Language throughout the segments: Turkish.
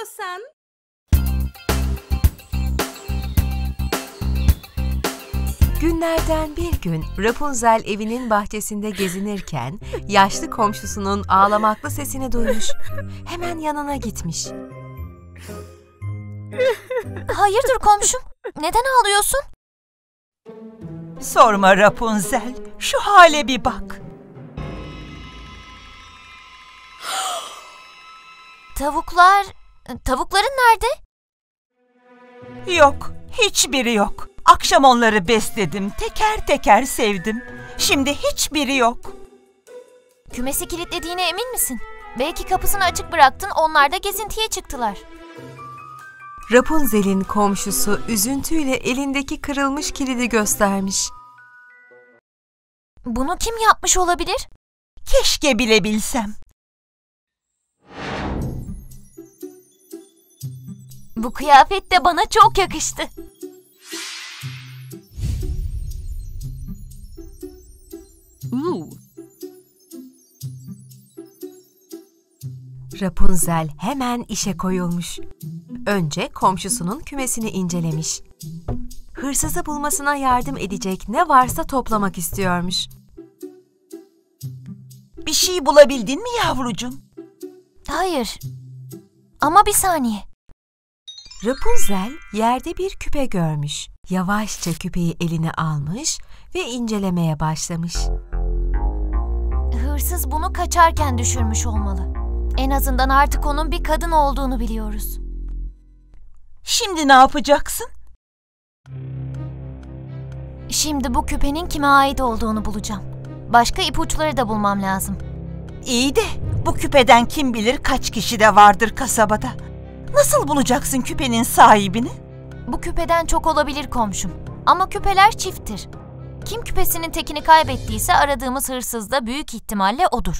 sen? Günlerden bir gün Rapunzel evinin bahçesinde gezinirken yaşlı komşusunun ağlamaklı sesini duymuş. Hemen yanına gitmiş. Hayırdır komşum? Neden ağlıyorsun? Sorma Rapunzel, şu hale bir bak. Tavukların nerede? Yok, hiçbiri yok. Akşam onları besledim, teker teker sevdim. Şimdi hiçbiri yok. Kümesi kilitlediğine emin misin? Belki kapısını açık bıraktın, onlar da gezintiye çıktılar. Rapunzel'in komşusu üzüntüyle elindeki kırılmış kilidi göstermiş. Bunu kim yapmış olabilir? Keşke bilebilsem. Bu kıyafet de bana çok yakıştı. Rapunzel hemen işe koyulmuş. Önce komşusunun kümesini incelemiş. Hırsızı bulmasına yardım edecek ne varsa toplamak istiyormuş. Bir şey bulabildin mi yavrucuğum? Hayır. Ama bir saniye. Rapunzel yerde bir küpe görmüş. Yavaşça küpeyi eline almış ve incelemeye başlamış. Hırsız bunu kaçarken düşürmüş olmalı. En azından artık onun bir kadın olduğunu biliyoruz. Şimdi ne yapacaksın? Şimdi bu küpenin kime ait olduğunu bulacağım. Başka ipuçları da bulmam lazım. İyi de bu küpeden kim bilir kaç kişi de vardır kasabada. Nasıl bulacaksın küpenin sahibini? Bu küpeden çok olabilir komşum. Ama küpeler çifttir. Kim küpesinin tekini kaybettiyse aradığımız hırsız da büyük ihtimalle odur.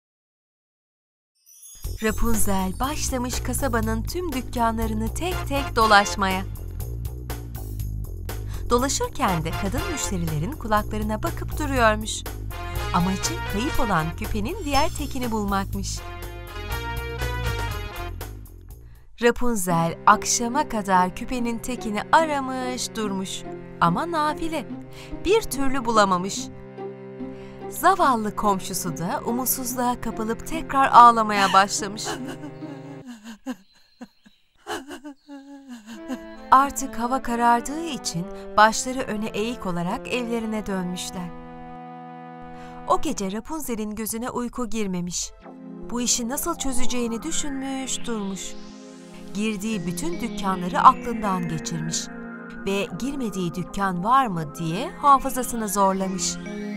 Rapunzel başlamış kasabanın tüm dükkanlarını tek tek dolaşmaya. Dolaşırken de kadın müşterilerin kulaklarına bakıp duruyormuş. Amacı kayıp olan küpenin diğer tekini bulmakmış. Rapunzel akşama kadar küpenin tekini aramış durmuş ama nafile. Bir türlü bulamamış. Zavallı komşusu da umutsuzluğa kapılıp tekrar ağlamaya başlamış. Artık hava karardığı için başları öne eğik olarak evlerine dönmüşler. O gece Rapunzel'in gözüne uyku girmemiş. Bu işi nasıl çözeceğini düşünmüş durmuş. Girdiği bütün dükkanları aklından geçirmiş ve girmediği dükkan var mı diye hafızasını zorlamış.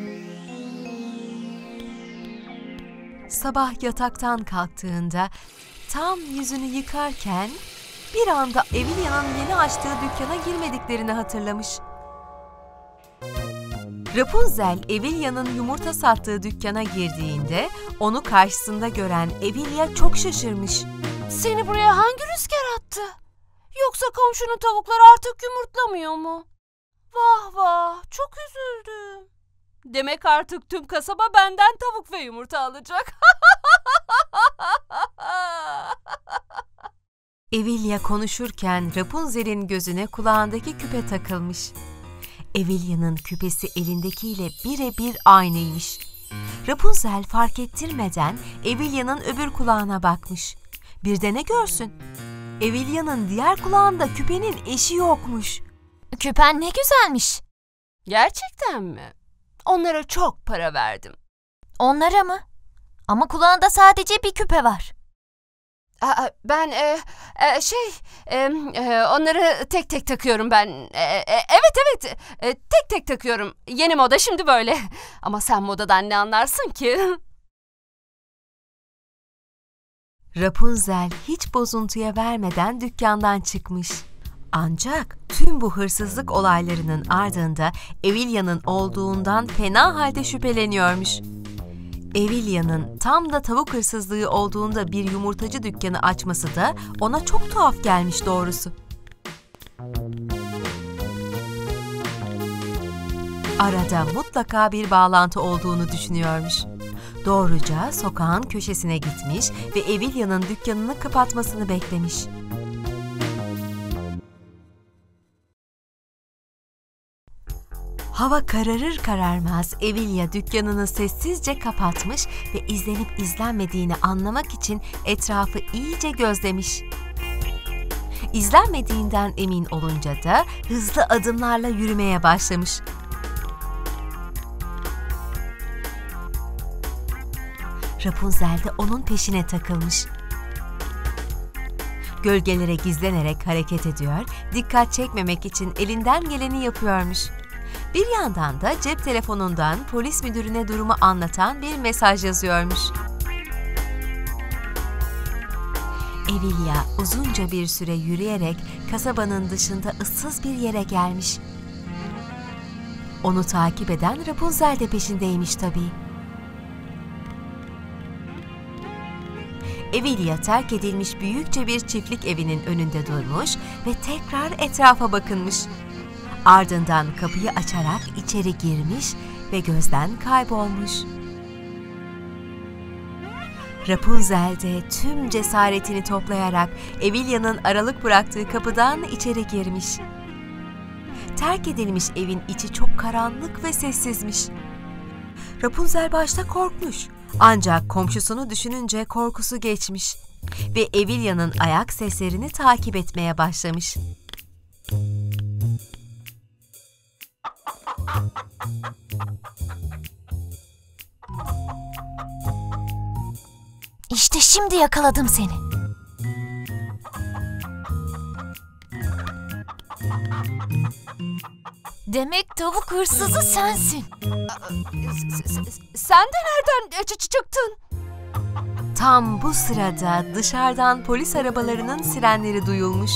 Sabah yataktan kalktığında tam yüzünü yıkarken bir anda Evelia'nın yeni açtığı dükkana girmediklerini hatırlamış. Rapunzel, Evelia'nın yumurta sattığı dükkana girdiğinde onu karşısında gören Evelia çok şaşırmış. Seni buraya hangi rüzgar attı? Yoksa komşunun tavukları artık yumurtlamıyor mu? Vah vah, çok üzüldüm. Demek artık tüm kasaba benden tavuk ve yumurta alacak. Evelia konuşurken Rapunzel'in gözüne kulağındaki küpe takılmış. Evelia'nın küpesi elindekiyle birebir aynıymış. Rapunzel fark ettirmeden Evelia'nın öbür kulağına bakmış. Bir de ne görsün? Evelia'nın diğer kulağında küpenin eşi yokmuş. Küpen ne güzelmiş. Gerçekten mi? Onlara çok para verdim. Onlara mı? Ama kulağında sadece bir küpe var. Ben onları tek tek takıyorum ben. Evet, tek tek takıyorum. Yeni moda şimdi böyle. Ama sen modadan ne anlarsın ki? Rapunzel hiç bozuntuya vermeden dükkandan çıkmış. Ancak tüm bu hırsızlık olaylarının ardında Evelia'nın olduğundan fena halde şüpheleniyormuş. Evelia'nın tam da tavuk hırsızlığı olduğunda bir yumurtacı dükkanı açması da ona çok tuhaf gelmiş doğrusu. Arada mutlaka bir bağlantı olduğunu düşünüyormuş. Doğruca sokağın köşesine gitmiş ve Evilia'nın dükkanını kapatmasını beklemiş. Hava kararır kararmaz Evilia dükkanını sessizce kapatmış ve izlenip izlenmediğini anlamak için etrafı iyice gözlemiş. İzlenmediğinden emin olunca da hızlı adımlarla yürümeye başlamış. Rapunzel de onun peşine takılmış. Gölgelere gizlenerek hareket ediyor, dikkat çekmemek için elinden geleni yapıyormuş. Bir yandan da cep telefonundan polis müdürüne durumu anlatan bir mesaj yazıyormuş. Evilia uzunca bir süre yürüyerek kasabanın dışında ıssız bir yere gelmiş. Onu takip eden Rapunzel de peşindeymiş tabii. Evilia terk edilmiş büyükçe bir çiftlik evinin önünde durmuş ve tekrar etrafa bakınmış. Ardından kapıyı açarak içeri girmiş ve gözden kaybolmuş. Rapunzel de tüm cesaretini toplayarak Evilia'nın aralık bıraktığı kapıdan içeri girmiş. Terk edilmiş evin içi çok karanlık ve sessizmiş. Rapunzel başta korkmuş. Ancak komşusunu düşününce korkusu geçmiş ve Evilia'nın ayak seslerini takip etmeye başlamış. İşte şimdi yakaladım seni. Demek tavuk hırsızı sensin. Sen de nereden çıktın? Tam bu sırada dışarıdan polis arabalarının sirenleri duyulmuş.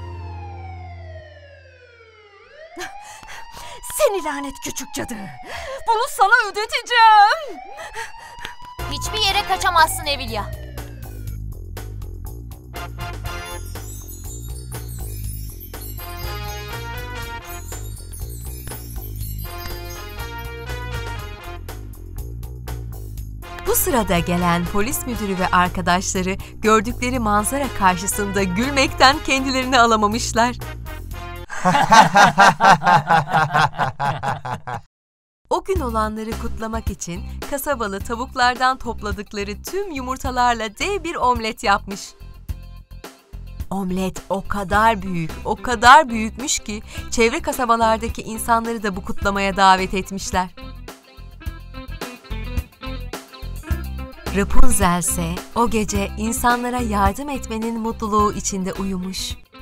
Seni lanet küçük cadı. Bunu sana ödeteceğim. Hiçbir yere kaçamazsın Evilia. Bu sırada gelen polis müdürü ve arkadaşları gördükleri manzara karşısında gülmekten kendilerini alamamışlar. O gün olanları kutlamak için kasabalı tavuklardan topladıkları tüm yumurtalarla dev bir omlet yapmış. Omlet o kadar büyükmüş ki çevre kasabalardaki insanları da bu kutlamaya davet etmişler. Rapunzel ise o gece insanlara yardım etmenin mutluluğu içinde uyumuş.